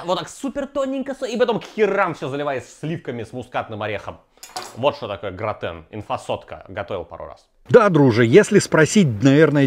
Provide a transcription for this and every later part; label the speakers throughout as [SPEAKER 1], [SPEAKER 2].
[SPEAKER 1] вот так супер тоненько, и потом к херам все заливаясь сливками с мускатным орехом. Вот что такое гратен. Инфосотка. Готовил пару раз.
[SPEAKER 2] Да, друже, если спросить, наверное,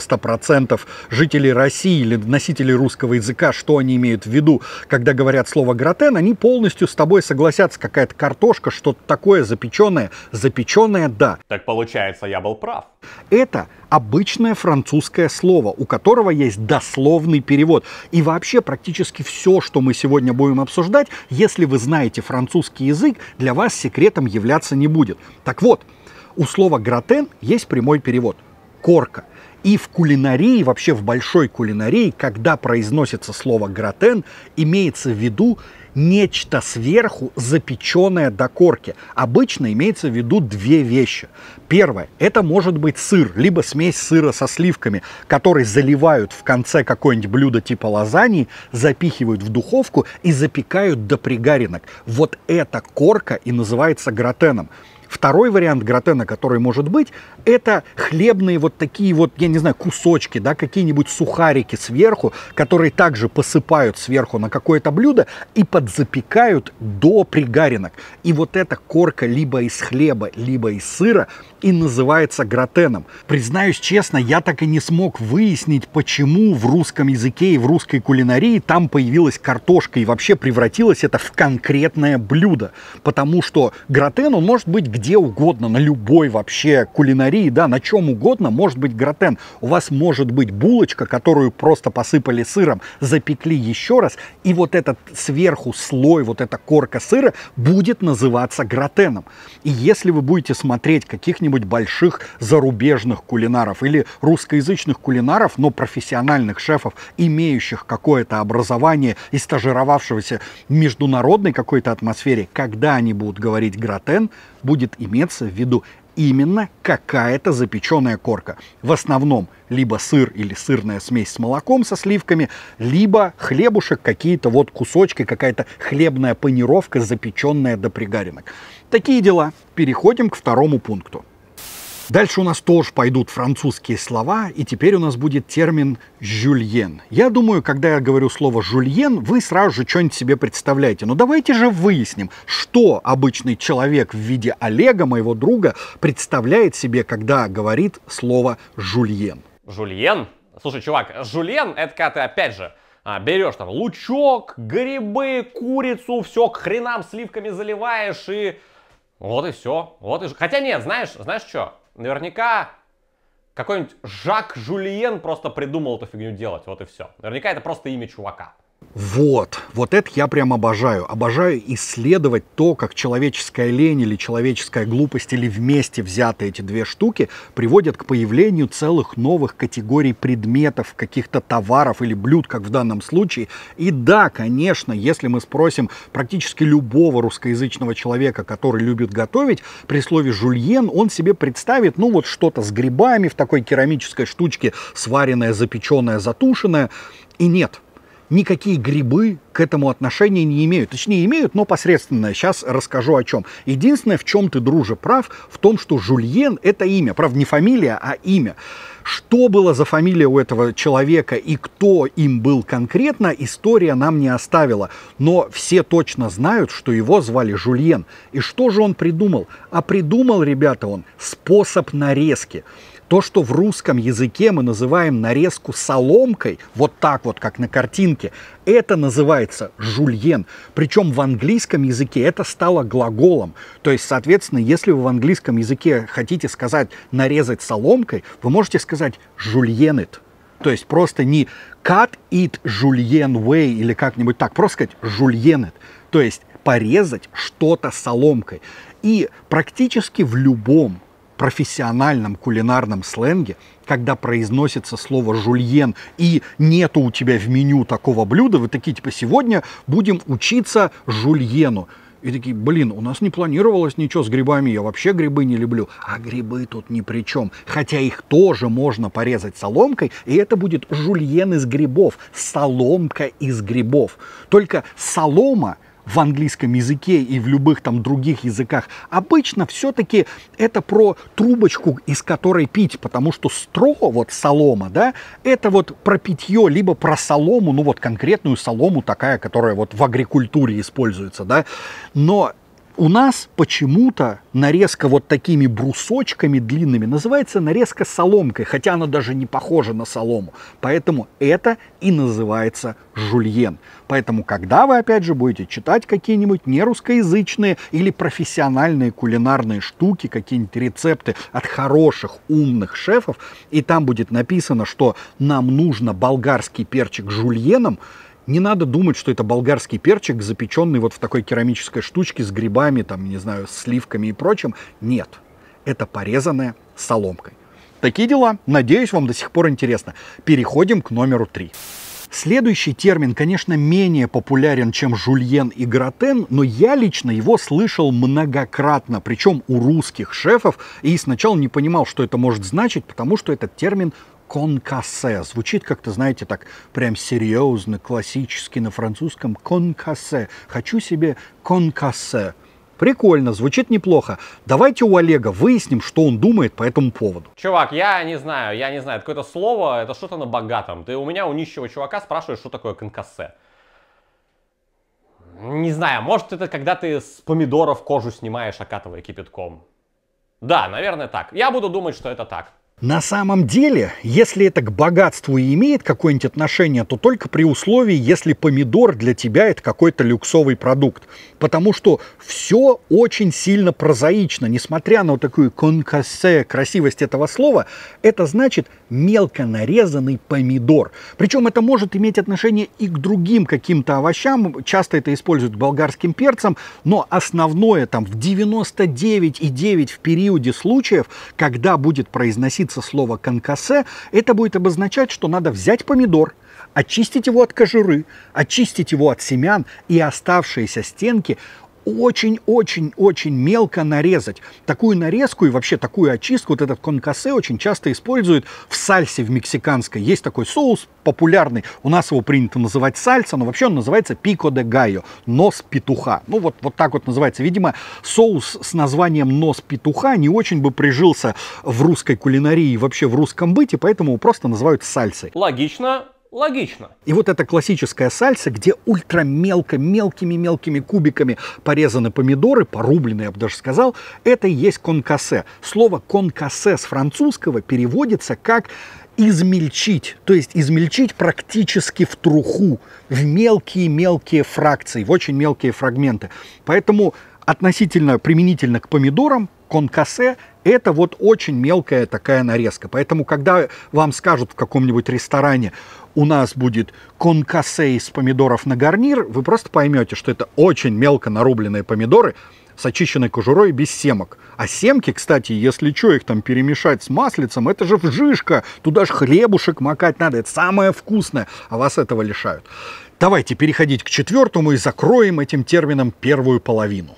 [SPEAKER 2] 90% жителей России или носителей русского языка, что они имеют в виду, когда говорят слово гратен, они полностью с тобой согласятся. Какая-то картошка, что-то такое запеченное. Запеченное, да.
[SPEAKER 1] Так получается, я был прав.
[SPEAKER 2] Это обычное французское слово, у которого есть дословный перевод. И вообще практически все, что мы сегодня будем обсуждать, если вы знаете французский язык, для вас секретом являться не будет. Так вот, у слова гратен есть прямой перевод – корка. И в кулинарии, вообще в большой кулинарии, когда произносится слово гратен, имеется в виду нечто сверху запеченное до корки. Обычно имеется в виду две вещи. Первое – это может быть сыр, либо смесь сыра со сливками, который заливают в конце какое-нибудь блюдо типа лазаньи, запихивают в духовку и запекают до пригаринок. Вот эта корка и называется гратеном. Второй вариант гратена, который может быть, это хлебные вот такие вот, я не знаю, кусочки, да, какие-нибудь сухарики сверху, которые также посыпают сверху на какое-то блюдо и подзапекают до пригаринок. И вот эта корка либо из хлеба, либо из сыра и называется гратеном. Признаюсь честно, я так и не смог выяснить, почему в русском языке и в русской кулинарии там появилась картошка и вообще превратилось это в конкретное блюдо. Потому что гратен, он может быть где угодно, на любой вообще кулинарии, да, на чем угодно может быть гратен. У вас может быть булочка, которую просто посыпали сыром, запекли еще раз, и вот этот сверху слой, вот эта корка сыра будет называться гратеном. И если вы будете смотреть каких-нибудь больших зарубежных кулинаров или русскоязычных кулинаров, но профессиональных шефов, имеющих какое-то образование и стажировавшегося в международной какой-то атмосфере, когда они будут говорить гратен, будет иметься в виду именно какая-то запеченная корка. В основном либо сыр или сырная смесь с молоком со сливками, либо хлебушек, какие-то вот кусочки, какая-то хлебная панировка, запеченная до пригаринок. Такие дела. Переходим к второму пункту. Дальше у нас тоже пойдут французские слова, и теперь у нас будет термин «жюльен». Я думаю, когда я говорю слово «жюльен», вы сразу же что-нибудь себе представляете. Но давайте же выясним, что обычный человек в виде Олега, моего друга, представляет себе, когда говорит слово «жюльен».
[SPEAKER 1] Жульен? Слушай, чувак, жульен — это когда ты, опять же, берешь там лучок, грибы, курицу, все к хренам сливками заливаешь и... Вот и все. Вот и... Хотя нет, знаешь что? Наверняка какой-нибудь Жак Жульен просто придумал эту фигню делать, вот и все. Наверняка это просто имя чувака.
[SPEAKER 2] Вот это я прям обожаю. Обожаю исследовать то, как человеческая лень или человеческая глупость или вместе взятые эти две штуки приводят к появлению целых новых категорий предметов, каких-то товаров или блюд, как в данном случае. И да, конечно, если мы спросим практически любого русскоязычного человека, который любит готовить, при слове «жульен» он себе представит, ну вот что-то с грибами в такой керамической штучке, сваренное, запеченное, затушенное. И нет. Никакие грибы к этому отношения не имеют. Точнее, имеют, но посредственно. Сейчас расскажу о чем. Единственное, в чем ты, друже, прав, в том, что Жульен — это имя. Правда, не фамилия, а имя. Что было за фамилия у этого человека и кто им был конкретно, история нам не оставила. Но все точно знают, что его звали Жульен. И что же он придумал? А придумал, ребята, он способ нарезки. То, что в русском языке мы называем нарезку соломкой, вот так вот, как на картинке, это называется жульен. Причем в английском языке это стало глаголом. То есть, соответственно, если вы в английском языке хотите сказать нарезать соломкой, вы можете сказать julienne it. То есть просто не cut it julienne way или как-нибудь так, просто сказать julienne it. То есть порезать что-то соломкой. И практически в любом профессиональном кулинарном сленге, когда произносится слово «жульен» и нету у тебя в меню такого блюда, вы такие, типа, сегодня будем учиться жульену. И такие, блин, у нас не планировалось ничего с грибами, я вообще грибы не люблю. А грибы тут ни при чем. Хотя их тоже можно порезать соломкой, и это будет жульен из грибов, соломка из грибов. Только солома в английском языке и в любых там других языках, обычно все-таки это про трубочку, из которой пить, потому что стро, вот солома, да, это вот про питье, либо про солому, ну вот конкретную солому такая, которая вот в агрикультуре используется, да, но у нас почему-то нарезка вот такими брусочками длинными называется нарезка соломкой, хотя она даже не похожа на солому. Поэтому это и называется жульен. Поэтому, когда вы, опять же, будете читать какие-нибудь нерусскоязычные или профессиональные кулинарные штуки, какие-нибудь рецепты от хороших, умных шефов, и там будет написано, что нам нужно болгарский перчик жульеном, не надо думать, что это болгарский перчик, запеченный вот в такой керамической штучке с грибами, там, не знаю, с сливками и прочим. Нет, это порезанная соломкой. Такие дела. Надеюсь, вам до сих пор интересно. Переходим к номеру 3. Следующий термин, конечно, менее популярен, чем жульен и гратен, но я лично его слышал многократно, причем у русских шефов, и сначала не понимал, что это может значить, потому что этот термин конкассе. Звучит как-то, знаете, так прям серьезно, классически на французском. Конкассе. Хочу себе конкассе. Прикольно, звучит неплохо. Давайте у Олега выясним, что он думает по этому поводу.
[SPEAKER 1] Чувак, я не знаю, это какое-то слово, это что-то на богатом. Ты у нищего чувака спрашиваешь, что такое конкассе. Не знаю, может это когда ты с помидоров кожу снимаешь, окатывая кипятком. Да, наверное так. Я буду думать, что это так.
[SPEAKER 2] На самом деле, если это к богатству и имеет какое-нибудь отношение, то только при условии, если помидор для тебя это какой-то люксовый продукт. Потому что все очень сильно прозаично. Несмотря на вот такую конкассе, красивость этого слова, это значит мелко нарезанный помидор. Причем это может иметь отношение и к другим каким-то овощам. Часто это используют к болгарским перцам, но основное там в 99,9 в периоде случаев, когда будет произноситься слово конкассе, это будет обозначать, что надо взять помидор, очистить его от кожуры, очистить его от семян и оставшиеся стенки очень-очень-очень мелко нарезать. Такую нарезку и вообще такую очистку, вот этот конкассе очень часто используют в сальсе в мексиканской. Есть такой соус популярный, у нас его принято называть сальса, но вообще он называется пико де галло, нос петуха. Ну вот так вот называется. Видимо, соус с названием нос петуха не очень бы прижился в русской кулинарии и вообще в русском быте, поэтому его просто называют сальсой.
[SPEAKER 1] Логично. Логично.
[SPEAKER 2] И вот эта классическая сальса, где ультрамелко, мелкими кубиками порезаны помидоры, порубленные, я бы даже сказал, это и есть конкассе. Слово конкассе с французского переводится как измельчить, то есть измельчить практически в труху, в мелкие-мелкие фракции, в очень мелкие фрагменты. Поэтому относительно применительно к помидорам, конкассе – это вот очень мелкая такая нарезка. Поэтому, когда вам скажут в каком-нибудь ресторане, у нас будет конкассе из помидоров на гарнир, вы просто поймете, что это очень мелко нарубленные помидоры с очищенной кожурой без семок. А семки, кстати, если что, их там перемешать с маслицем, это же вжишка, туда же хлебушек макать надо, это самое вкусное, а вас этого лишают. Давайте переходить к четвертому и закроем этим термином первую половину.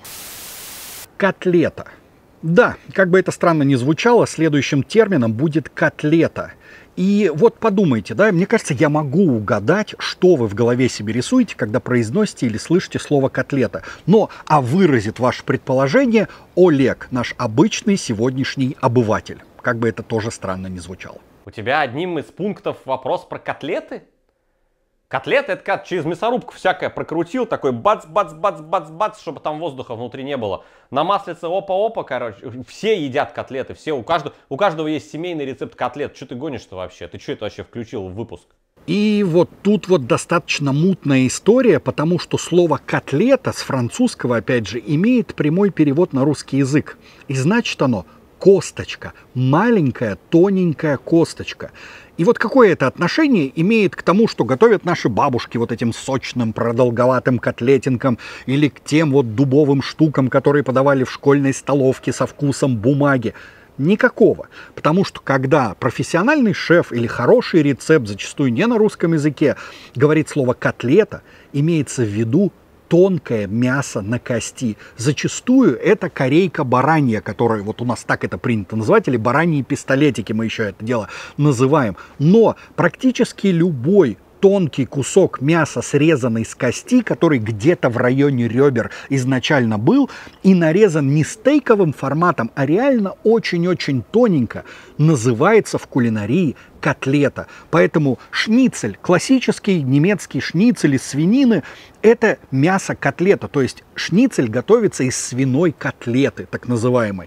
[SPEAKER 2] Котлета. Да, как бы это странно ни звучало, следующим термином будет котлета. И вот подумайте, да, мне кажется, я могу угадать, что вы в голове себе рисуете, когда произносите или слышите слово котлета. Но, а выразит ваше предположение Олег, наш обычный сегодняшний обыватель. Как бы это тоже странно ни звучало.
[SPEAKER 1] У тебя одним из пунктов вопрос про котлеты? Котлеты — это как через мясорубку всякое прокрутил, такой бац-бац-бац-бац-бац, чтобы там воздуха внутри не было. На маслице опа-опа, короче, все едят котлеты, все, у каждого есть семейный рецепт котлет. Что ты гонишь-то вообще? Ты что это вообще включил в выпуск?
[SPEAKER 2] И вот тут вот достаточно мутная история, потому что слово «котлета» с французского, опять же, имеет прямой перевод на русский язык. И значит оно косточка, маленькая тоненькая косточка. И вот какое это отношение имеет к тому, что готовят наши бабушки вот этим сочным продолговатым котлетинкам или к тем вот дубовым штукам, которые подавали в школьной столовке со вкусом бумаги? Никакого. Потому что когда профессиональный шеф или хороший рецепт, зачастую не на русском языке, говорит слово «котлета», имеется в виду тонкое мясо на кости. Зачастую это корейка баранья, которая вот у нас так это принято называть, или бараньи пистолетики, мы еще это дело называем. Но практически любой тонкий кусок мяса, срезанный с кости, который где-то в районе ребер изначально был, и нарезан не стейковым форматом, а реально очень-очень тоненько, называется в кулинарии котлета. Поэтому шницель, классический немецкий шницель из свинины, это мясо-котлета. То есть шницель готовится из свиной котлеты, так называемой.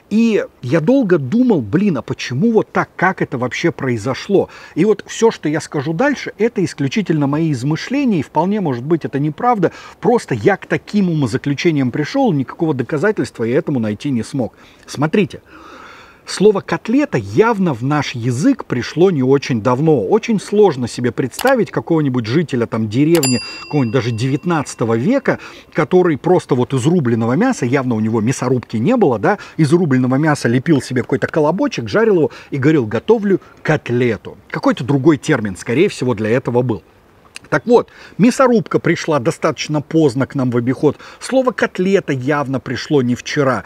[SPEAKER 2] И я долго думал, а почему вот так, как это вообще произошло? И вот все, что я скажу дальше, это исключительно мои измышления, и вполне может быть это неправда, просто я к таким умозаключениям пришел, никакого доказательства я этому найти не смог. Смотрите. Слово «котлета» явно в наш язык пришло не очень давно. Очень сложно себе представить какого-нибудь жителя там деревни, какого-нибудь даже 19 века, который просто вот из рубленого мяса, явно у него мясорубки не было, да, из рубленого мяса лепил себе какой-то колобочек, жарил его и говорил: готовлю котлету. Какой-то другой термин, скорее всего, для этого был. Так вот, мясорубка пришла достаточно поздно к нам в обиход. Слово «котлета» явно пришло не вчера.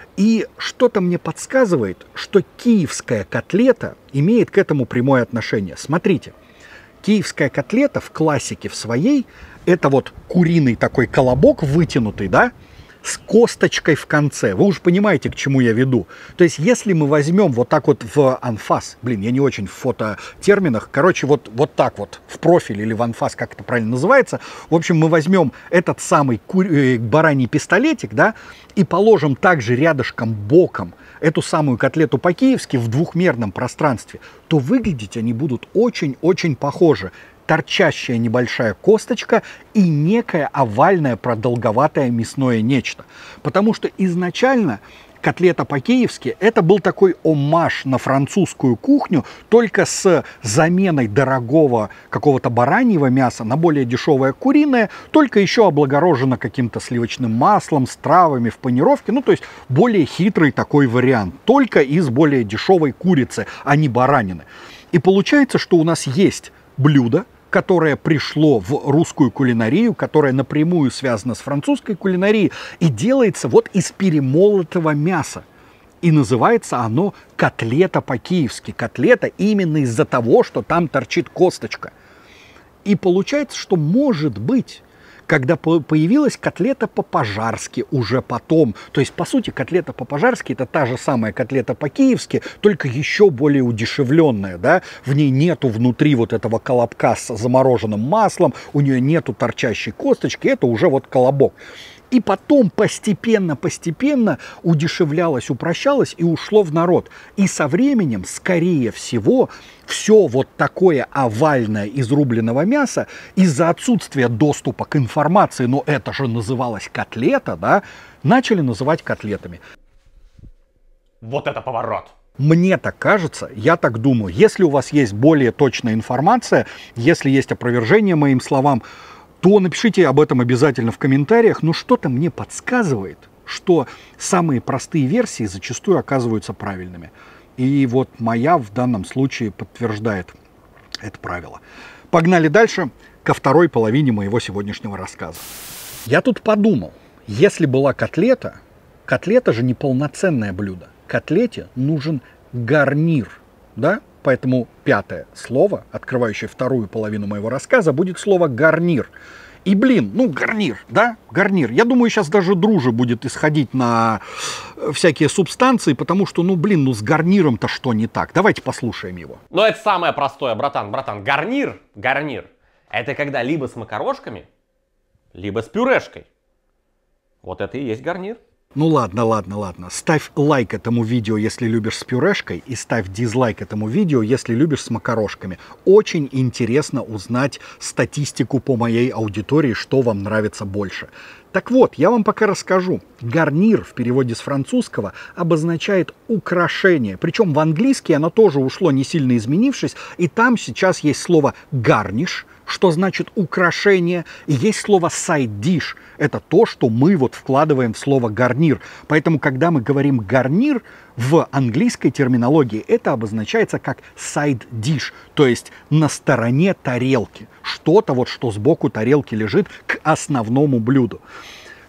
[SPEAKER 2] И что-то мне подсказывает, что киевская котлета имеет к этому прямое отношение. Смотрите, киевская котлета в классике в своей, это вот куриный такой колобок вытянутый, да, с косточкой в конце. Вы уж понимаете, к чему я веду. То есть, если мы возьмем вот так вот в анфас, я не очень в фототерминах, короче, вот так вот, в профиль или в анфас, как это правильно называется, в общем, мы возьмем этот самый бараний пистолетик, да, и положим также рядышком боком эту самую котлету по-киевски в двухмерном пространстве, то выглядеть они будут очень-очень похожи. Торчащая небольшая косточка и некое овальное продолговатое мясное нечто. Потому что изначально котлета по-киевски это был такой оммаж на французскую кухню, только с заменой дорогого какого-то бараньего мяса на более дешевое куриное, только еще облагорожено каким-то сливочным маслом, с травами в панировке, то есть более хитрый такой вариант, только из более дешевой курицы, а не баранины. И получается, что у нас есть блюдо, которое пришло в русскую кулинарию, которое напрямую связано с французской кулинарией и делается вот из перемолотого мяса. И называется оно котлета по-киевски. Котлета именно из-за того, что там торчит косточка. И получается, что может быть, когда появилась котлета по-пожарски уже потом. То есть, по сути, котлета по-пожарски это та же самая котлета по-киевски, только еще более удешевленная, да? В ней нету внутри вот этого колобка с замороженным маслом, у нее нету торчащей косточки, это уже вот колобок. И потом постепенно удешевлялось, упрощалось и ушло в народ. И со временем, скорее всего, все вот такое овальное из рубленого мяса из-за отсутствия доступа к информации, но это же называлось котлета, да, начали называть котлетами.
[SPEAKER 1] Вот это поворот!
[SPEAKER 2] Мне так кажется, я так думаю. Если у вас есть более точная информация, если есть опровержение моим словам, то напишите об этом обязательно в комментариях. Но что-то мне подсказывает, что самые простые версии зачастую оказываются правильными. И вот моя в данном случае подтверждает это правило. Погнали дальше ко второй половине моего сегодняшнего рассказа. Я тут подумал, если была котлета, котлета же не полноценное блюдо. Котлете нужен гарнир, да? Поэтому пятое слово, открывающее вторую половину моего рассказа, будет слово «гарнир». И, гарнир, да, гарнир. Я думаю, сейчас даже Друже будет исходить на всякие субстанции, потому что, с гарниром-то что не так? Давайте послушаем его.
[SPEAKER 1] Но это самое простое, братан. Гарнир, это когда либо с макарошками, либо с пюрешкой. Вот это и есть гарнир.
[SPEAKER 2] Ладно. Ставь лайк этому видео, если любишь с пюрешкой, и ставь дизлайк этому видео, если любишь с макарошками. Очень интересно узнать статистику по моей аудитории, что вам нравится больше. Так вот, я вам пока расскажу. Гарнир в переводе с французского обозначает украшение. Причем в английский оно тоже ушло, не сильно изменившись, и там сейчас есть слово гарниш, что значит украшение, и есть слово side dish. Это то, что мы вкладываем в слово гарнир. Поэтому, когда мы говорим гарнир, в английской терминологии это обозначается как side dish, то есть на стороне тарелки. Что-то что сбоку тарелки лежит к основному блюду.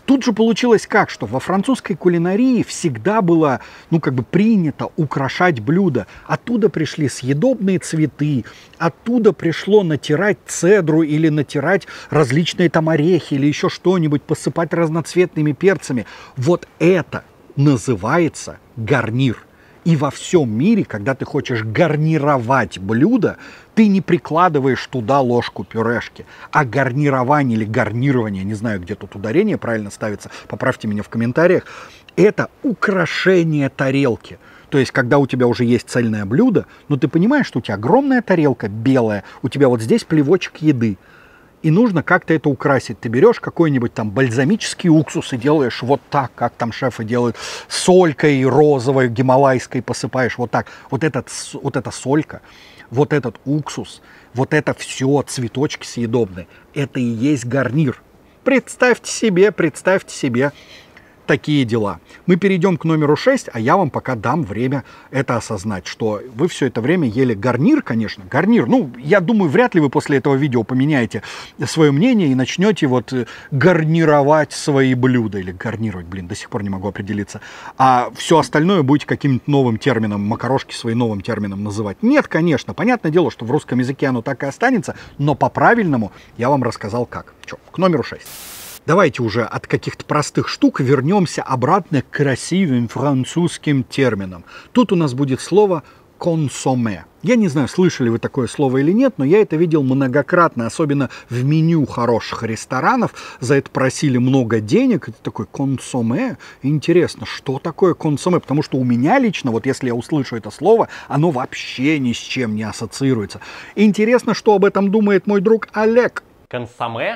[SPEAKER 2] Тут же получилось как, что во французской кулинарии всегда было, принято украшать блюда. Оттуда пришли съедобные цветы, оттуда пришло натирать цедру или натирать различные там орехи или еще что-нибудь, посыпать разноцветными перцами. Вот это называется гарнир. И во всем мире, когда ты хочешь гарнировать блюдо, ты не прикладываешь туда ложку пюрешки. А гарнирование или гарнирование, не знаю, где тут ударение правильно ставится, поправьте меня в комментариях, это украшение тарелки. То есть, когда у тебя уже есть цельное блюдо, но ты понимаешь, что у тебя огромная тарелка белая, у тебя вот здесь плевочек еды. И нужно как-то это украсить. Ты берешь какой-нибудь там бальзамический уксус и делаешь вот так, как там шефы делают, солькой розовой, гималайской посыпаешь вот так. Вот эта солька, вот этот уксус, вот это все цветочки съедобные, это и есть гарнир. Представьте себе такие дела. Мы перейдем к номеру 6, а я вам пока дам время это осознать, что вы все это время ели гарнир, конечно, гарнир. Я думаю, вряд ли вы после этого видео поменяете свое мнение и начнете гарнировать свои блюда. Или гарнировать, до сих пор не могу определиться. А все остальное будете каким-то новым термином, макарошки свои новым термином называть. Нет, конечно, понятное дело, что в русском языке оно так и останется, но по-правильному я вам рассказал как. К номеру 6. Давайте уже от каких-то простых штук вернемся обратно к красивым французским терминам. Тут у нас будет слово «консоме». Я не знаю, слышали вы такое слово или нет, но я это видел многократно, особенно в меню хороших ресторанов. За это просили много денег. Это такой консоме. Интересно, что такое консоме? Потому что у меня лично, если я услышу это слово, оно вообще ни с чем не ассоциируется. Интересно, что об этом думает мой друг Олег.
[SPEAKER 1] Консоме?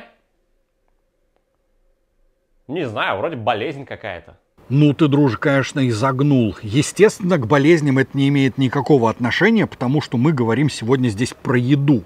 [SPEAKER 1] Не знаю, вроде болезнь какая-то.
[SPEAKER 2] Ты, друже, конечно, изогнул. Естественно, к болезням это не имеет никакого отношения, потому что мы говорим сегодня здесь про еду.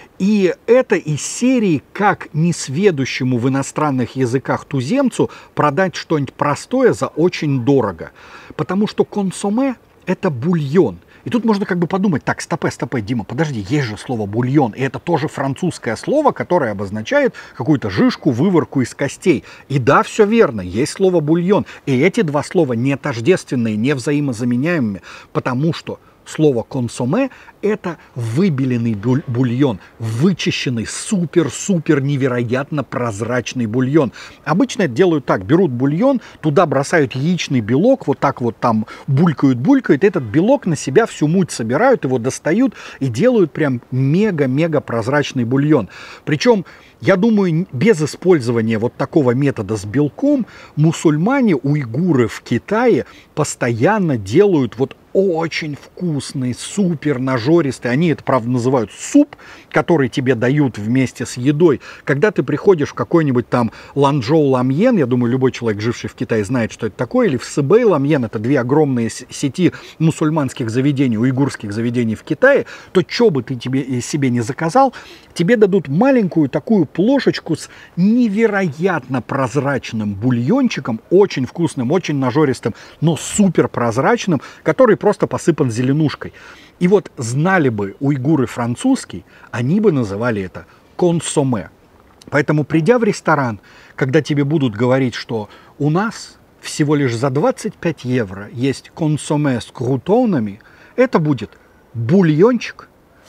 [SPEAKER 2] И это из серии «Как несведущему в иностранных языках туземцу продать что-нибудь простое за очень дорого». Потому что консоме – это бульон. И тут можно подумать, так, стопэ, Дима, подожди, есть же слово бульон, и это тоже французское слово, которое обозначает какую-то жижку, выворку из костей. И да, все верно, есть слово бульон, и эти два слова не тождественные, не взаимозаменяемые, потому что слово консоме – это выбеленный бульон, вычищенный, супер-супер невероятно прозрачный бульон. Обычно это делают так, берут бульон, туда бросают яичный белок, вот так вот там булькают, этот белок на себя всю муть собирают, его достают и делают прям мега-мега прозрачный бульон. Причем, я думаю, без использования вот такого метода с белком мусульмане, уйгуры в Китае постоянно делают очень вкусный, супер нажористый. Они это, правда, называют суп, который тебе дают вместе с едой. Когда ты приходишь в какой-нибудь там Ланчжоу ламьен, я думаю, любой человек, живший в Китае, знает, что это такое, или в Сибэй ламьен, это две огромные сети мусульманских заведений, уйгурских заведений в Китае, то что бы ты себе не заказал, тебе дадут маленькую такую плошечку с невероятно прозрачным бульончиком, очень вкусным, очень нажористым, но супер прозрачным, который просто посыпан зеленушкой. И знали бы уйгуры французский, они бы называли это консоме. Поэтому, придя в ресторан, когда тебе будут говорить, что у нас всего лишь за 25 евро есть консоме с крутонами, это будет бульончик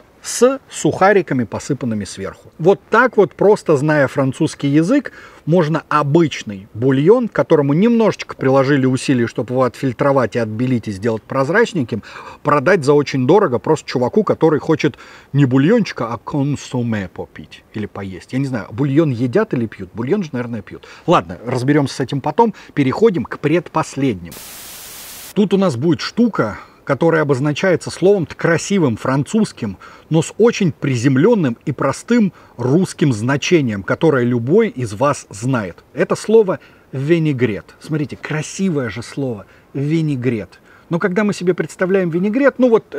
[SPEAKER 2] с сухариками, посыпанными сверху. Вот так просто, зная французский язык, можно обычный бульон, к которому немножечко приложили усилий, чтобы его отфильтровать и отбелить и сделать прозрачненьким, продать за очень дорого просто чуваку, который хочет не бульончика, а консоме попить или поесть. Я не знаю, бульон едят или пьют? Бульон же, наверное, пьют. Ладно, разберемся с этим потом. Переходим к предпоследнему. Тут у нас будет штука, которое обозначается словом-то красивым, французским, но с очень приземленным и простым русским значением, которое любой из вас знает. Это слово «винегрет». Смотрите, красивое же слово «винегрет». Но когда мы себе представляем винегрет,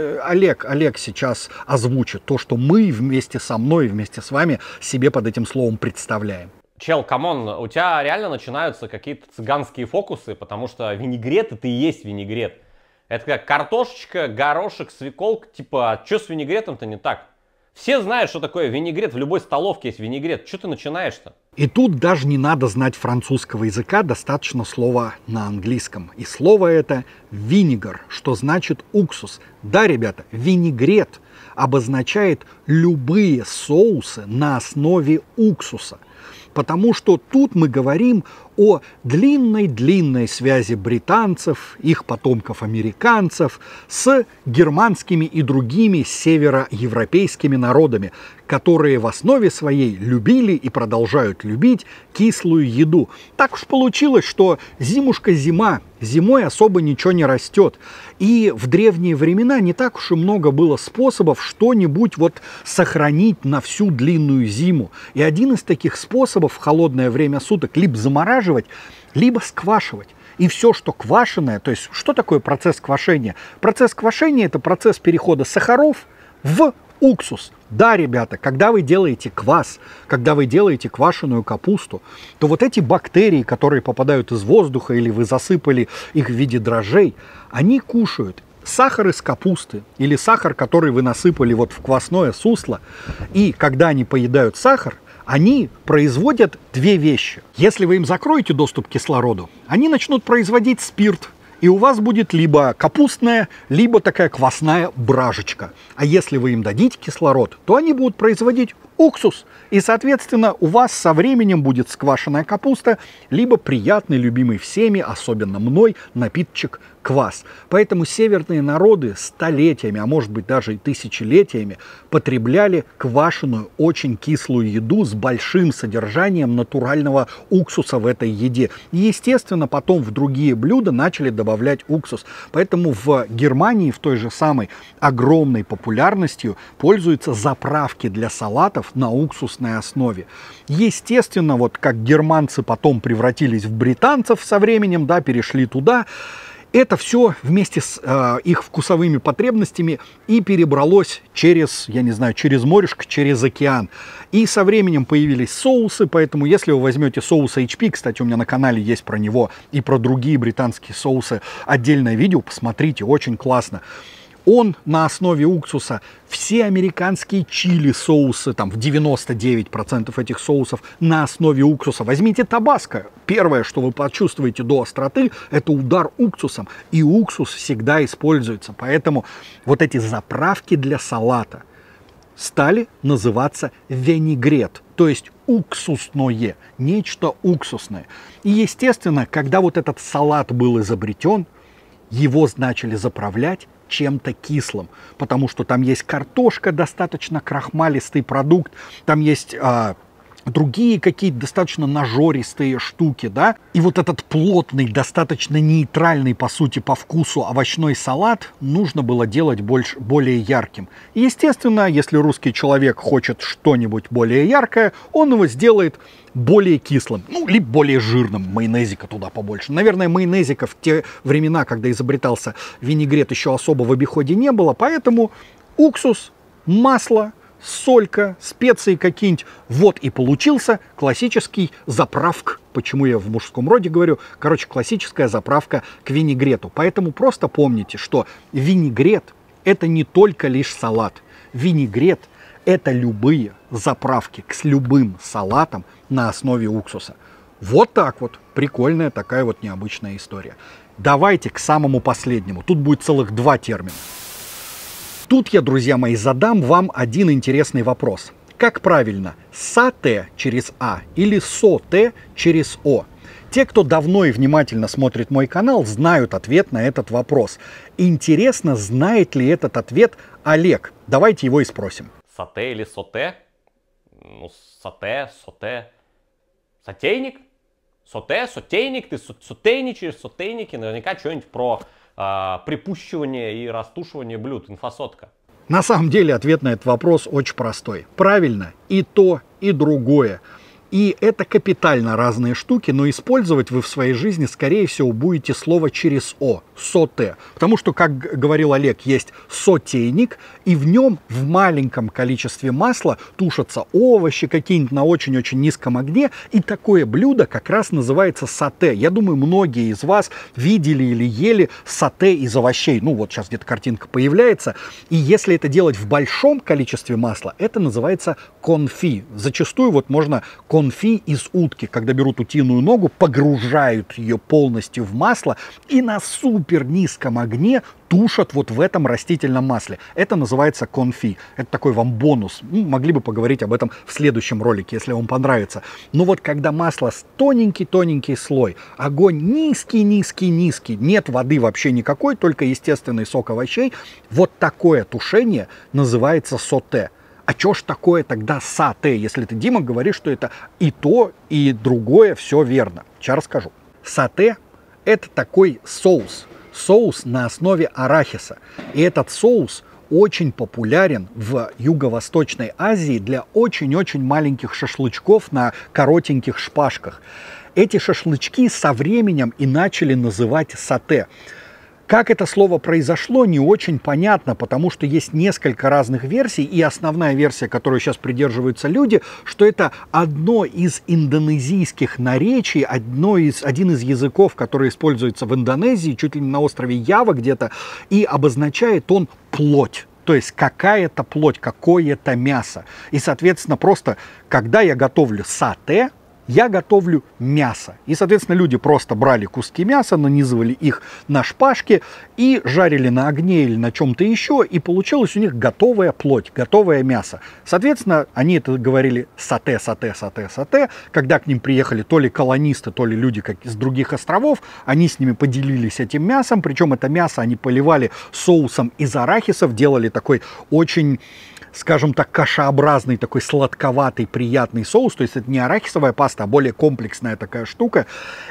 [SPEAKER 2] Олег сейчас озвучит то, что мы вместе со мной, вместе с вами себе под этим словом представляем.
[SPEAKER 1] Чел, камон, у тебя реально начинаются какие-то цыганские фокусы, потому что винегрет это и есть винегрет. Это как картошечка, горошек, свеколка, типа, что с винегретом-то не так? Все знают, что такое винегрет, в любой столовке есть винегрет. Что ты начинаешь-то?
[SPEAKER 2] И тут даже не надо знать французского языка, достаточно слова на английском. И слово это vinegar, что значит уксус. Да, ребята, винегрет обозначает любые соусы на основе уксуса. Потому что тут мы говорим о длинной-длинной связи британцев, их потомков-американцев, с германскими и другими североевропейскими народами, которые в основе своей любили и продолжают любить кислую еду. Так уж получилось, что зимушка-зима, зимой особо ничего не растет. И в древние времена не так уж и много было способов что-нибудь вот сохранить на всю длинную зиму. И один из таких способов в холодное время суток либо замораживать, либо сквашивать. И все, что квашеное, то есть что такое процесс квашения? Процесс квашения – это процесс перехода сахаров в уксус. Да, ребята, когда вы делаете квас, когда вы делаете квашеную капусту, то вот эти бактерии, которые попадают из воздуха или вы засыпали их в виде дрожжей, они кушают сахар из капусты или сахар, который вы насыпали вот в квасное сусло. И когда они поедают сахар, они производят две вещи. Если вы им закроете доступ к кислороду, они начнут производить спирт. И у вас будет либо капустная, либо такая квасная бражечка. А если вы им дадите кислород, то они будут производить уксус. И, соответственно, у вас со временем будет сквашенная капуста, либо приятный, любимый всеми, особенно мной, напиточек квас. Поэтому северные народы столетиями, а может быть даже и тысячелетиями, потребляли квашеную, очень кислую еду с большим содержанием натурального уксуса в этой еде. И, естественно, потом в другие блюда начали добавлять уксус. Поэтому в Германии в той же самой огромной популярностью пользуются заправки для салатов на уксусной основе. Естественно, вот как германцы потом превратились в британцев со временем, да, перешли туда, это все вместе с их вкусовыми потребностями и перебралось через, я не знаю, через морешко, через океан. И со временем появились соусы, поэтому если вы возьмете соус HP, кстати, у меня на канале есть про него и про другие британские соусы отдельное видео, посмотрите, очень классно. Он на основе уксуса. Все американские чили-соусы, там в 99% этих соусов на основе уксуса. Возьмите табаско. Первое, что вы почувствуете до остроты, это удар уксусом. И уксус всегда используется. Поэтому вот эти заправки для салата стали называться винегрет. То есть уксусное, нечто уксусное. И естественно, когда вот этот салат был изобретен, его начали заправлять чем-то кислым, потому что там есть картошка, достаточно крахмалистый продукт, там есть другие какие-то достаточно нажористые штуки, да, и вот этот плотный, достаточно нейтральный, по сути, по вкусу овощной салат нужно было делать более ярким. И, естественно, если русский человек хочет что-нибудь более яркое, он его сделает более кислым, ну, либо более жирным, майонезика туда побольше. Наверное, майонезика в те времена, когда изобретался винегрет, еще особо в обиходе не было, поэтому уксус, масло, солька, специи какие-нибудь. Вот и получился классический заправк. Почему я в мужском роде говорю? Короче, классическая заправка к винегрету. Поэтому просто помните, что винегрет – это не только лишь салат. Винегрет – это любые заправки к любым салатам на основе уксуса. Вот так вот. Прикольная такая вот необычная история. Давайте к самому последнему. Тут будет целых два термина. Тут я, друзья мои, задам вам один интересный вопрос. Как правильно, сате через А или соте через О? Те, кто давно и внимательно смотрит мой канал, знают ответ на этот вопрос. Интересно, знает ли этот ответ Олег? Давайте его и спросим.
[SPEAKER 1] Сате или соте? Ну, соте. Сотейник? Соте, сотейник, ты сотейничаешь, сотейники. Наверняка что-нибудь про припущивание и растушивание блюд, инфосотка.
[SPEAKER 2] На самом деле ответ на этот вопрос очень простой. Правильно, и то, и другое. И это капитально разные штуки, но использовать вы в своей жизни, скорее всего, будете слово через О. соте. Потому что, как говорил Олег, есть сотейник, и в нем в маленьком количестве масла тушатся овощи какие-нибудь на очень-очень низком огне, и такое блюдо как раз называется соте. Я думаю, многие из вас видели или ели соте из овощей. Ну вот сейчас где-то картинка появляется. И если это делать в большом количестве масла, это называется конфи. Зачастую вот можно конфи из утки, когда берут утиную ногу, погружают ее полностью в масло и на супер низком огне тушат вот в этом растительном масле. Это называется конфи. Это такой вам бонус. Ну, могли бы поговорить об этом в следующем ролике, если вам понравится. Но вот когда масло с тоненький-тоненький слой, огонь низкий-низкий-низкий, нет воды вообще никакой, только естественный сок овощей, вот такое тушение называется соте. А чё ж такое тогда сате, если ты, Дима, говоришь, что это и то, и другое, все верно. Сейчас расскажу. Сате – это такой соус. Соус на основе арахиса. И этот соус очень популярен в Юго-Восточной Азии для очень-очень маленьких шашлычков на коротеньких шпажках. Эти шашлычки со временем и начали называть сате. Как это слово произошло, не очень понятно, потому что есть несколько разных версий, и основная версия, которой сейчас придерживаются люди, что это одно из индонезийских наречий, один из языков, который используется в Индонезии, чуть ли не на острове Ява где-то, и обозначает он плоть. То есть какая-то плоть, какое-то мясо. И, соответственно, просто, когда я готовлю сате, я готовлю мясо. И, соответственно, люди просто брали куски мяса, нанизывали их на шпажки и жарили на огне или на чем-то еще, и получилась у них готовая плоть, готовое мясо. Соответственно, они это говорили сате, сате, сате, сате. Когда к ним приехали то ли колонисты, то ли люди как из других островов, они с ними поделились этим мясом, причем это мясо они поливали соусом из арахисов, делали такой очень, скажем так, кашеобразный, такой сладковатый, приятный соус. То есть это не арахисовая паста, а более комплексная такая штука.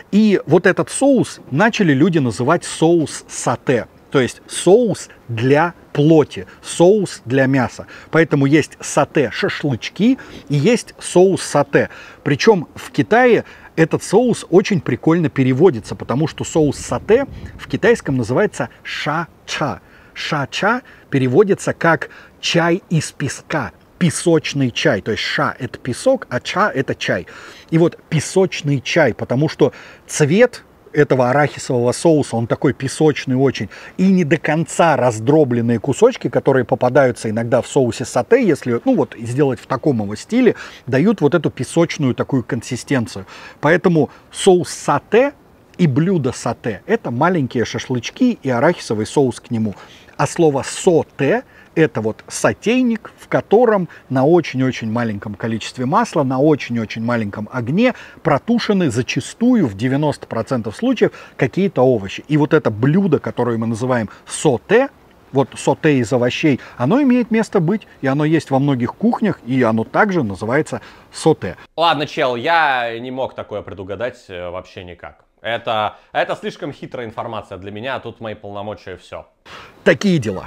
[SPEAKER 2] И вот этот соус начали люди называть соус сате. То есть соус для плоти, соус для мяса. Поэтому есть сате шашлычки и есть соус сате. Причем в Китае этот соус очень прикольно переводится, потому что соус сате в китайском называется ша-ча. Ша-ча переводится как чай из песка, песочный чай. То есть ша – это песок, а ча – это чай. И вот песочный чай, потому что цвет этого арахисового соуса, он такой песочный очень, и не до конца раздробленные кусочки, которые попадаются иногда в соусе сате, если, ну вот, сделать в таком его стиле, дают вот эту песочную такую консистенцию. Поэтому соус сате и блюдо сате – это маленькие шашлычки и арахисовый соус к нему. А слово соте – это вот сотейник, в котором на очень-очень маленьком количестве масла, на очень-очень маленьком огне протушены зачастую в 90% случаев какие-то овощи. И вот это блюдо, которое мы называем соте, вот соте из овощей, оно имеет место быть, и оно есть во многих кухнях, и оно также называется соте.
[SPEAKER 1] Ладно, чел, я не мог такое предугадать вообще никак. Это слишком хитрая информация для меня, а тут мои полномочия все.
[SPEAKER 2] Такие дела.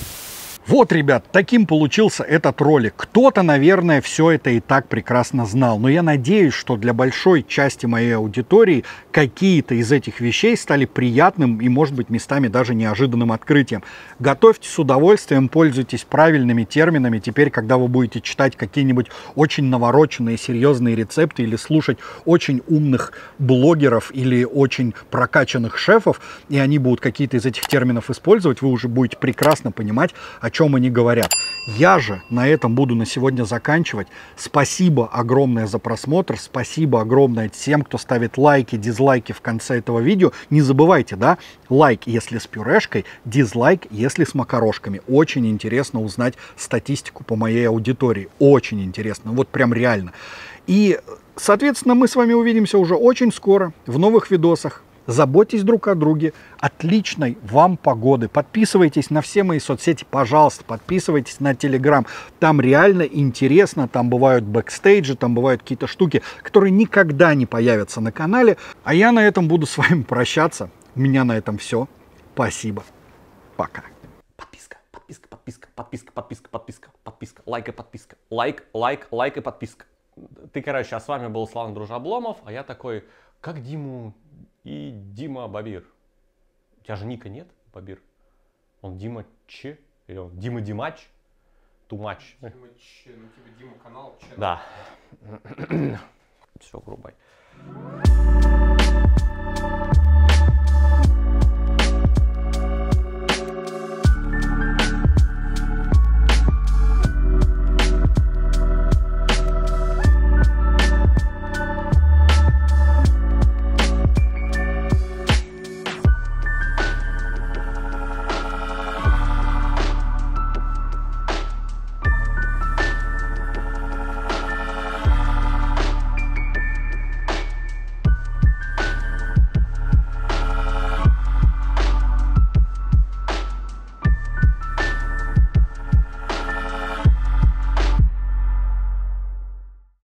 [SPEAKER 2] Вот, ребят, таким получился этот ролик. Кто-то, наверное, все это и так прекрасно знал. Но я надеюсь, что для большой части моей аудитории какие-то из этих вещей стали приятным и, может быть, местами даже неожиданным открытием. Готовьте с удовольствием, пользуйтесь правильными терминами. Теперь, когда вы будете читать какие-нибудь очень навороченные, серьезные рецепты или слушать очень умных блогеров или очень прокачанных шефов, и они будут какие-то из этих терминов использовать, вы уже будете прекрасно понимать, о чем они говорят. Я же на этом буду на сегодня заканчивать. Спасибо огромное за просмотр. Спасибо огромное всем, кто ставит лайки, дизлайки в конце этого видео. Не забывайте, да, лайк, если с пюрешкой, дизлайк, если с макарошками. Очень интересно узнать статистику по моей аудитории. Очень интересно. Вот прям реально. И, соответственно, мы с вами увидимся уже очень скоро в новых видосах. Заботьтесь друг о друге. Отличной вам погоды. Подписывайтесь на все мои соцсети, пожалуйста. Подписывайтесь на Telegram. Там реально интересно. Там бывают бэкстейджи, там бывают какие-то штуки, которые никогда не появятся на канале. А я на этом буду с вами прощаться. У меня на этом все. Спасибо. Пока.
[SPEAKER 1] Подписка, подписка, подписка, подписка, подписка, подписка, подписка, лайк и подписка. Лайк, лайк, лайк и подписка. Ты, короче, а с вами был Славный Друже Обломов, а я такой, как Диму и Дима Бабир. У тебя же ника нет, Бабир? Он Дима Ч? Или он Дима Димач? Тумач?
[SPEAKER 3] Дима Ч, ну типа Дима канал Ч.
[SPEAKER 1] Да. Все, грубой.